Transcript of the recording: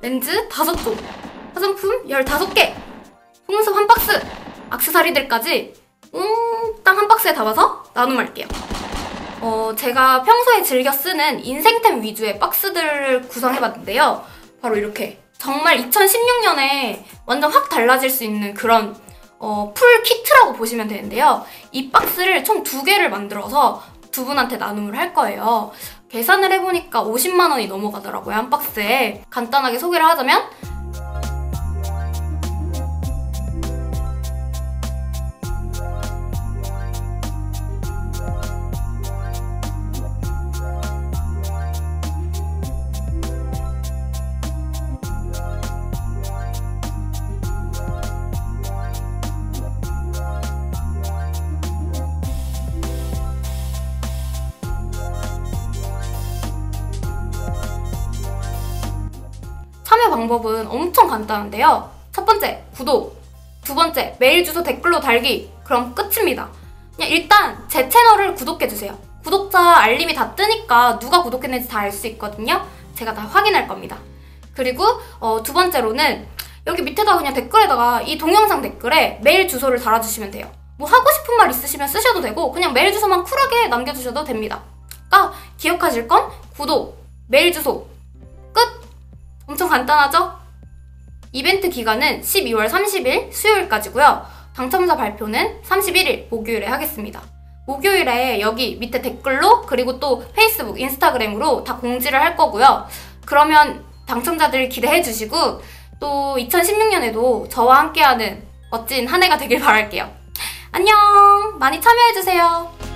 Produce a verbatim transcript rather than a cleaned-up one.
렌즈 다섯 조, 화장품 열다섯 개, 속눈썹 한 박스, 액세서리들까지 웅땅 한 박스에 담아서 나눔할게요. 어, 제가 평소에 즐겨 쓰는 인생템 위주의 박스들을 구성해봤는데요. 바로 이렇게 정말 이천십육 년에 완전 확 달라질 수 있는 그런 어, 풀 키트라고 보시면 되는데요. 이 박스를 총 두 개를 만들어서 두 분한테 나눔을 할 거예요. 계산을 해보니까 오십만 원이 넘어가더라고요, 한 박스에. 간단하게 소개를 하자면 참여 방법은 엄청 간단한데요. 첫 번째, 구독. 두 번째, 메일 주소 댓글로 달기. 그럼 끝입니다. 그냥 일단 제 채널을 구독해주세요. 구독자 알림이 다 뜨니까 누가 구독했는지 다 알 수 있거든요. 제가 다 확인할 겁니다. 그리고 어, 두 번째로는 여기 밑에다가 그냥 댓글에다가 이 동영상 댓글에 메일 주소를 달아주시면 돼요. 뭐 하고 싶은 말 있으시면 쓰셔도 되고 그냥 메일 주소만 쿨하게 남겨주셔도 됩니다. 그러니까 기억하실 건 구독, 메일 주소, 끝! 엄청 간단하죠? 이벤트 기간은 십이월 삼십일 수요일까지고요. 당첨자 발표는 삼십일일 목요일에 하겠습니다. 목요일에 여기 밑에 댓글로 그리고 또 페이스북, 인스타그램으로 다 공지를 할 거고요. 그러면 당첨자들 기대해 주시고 또 이천십육 년에도 저와 함께하는 멋진 한 해가 되길 바랄게요. 안녕! 많이 참여해 주세요.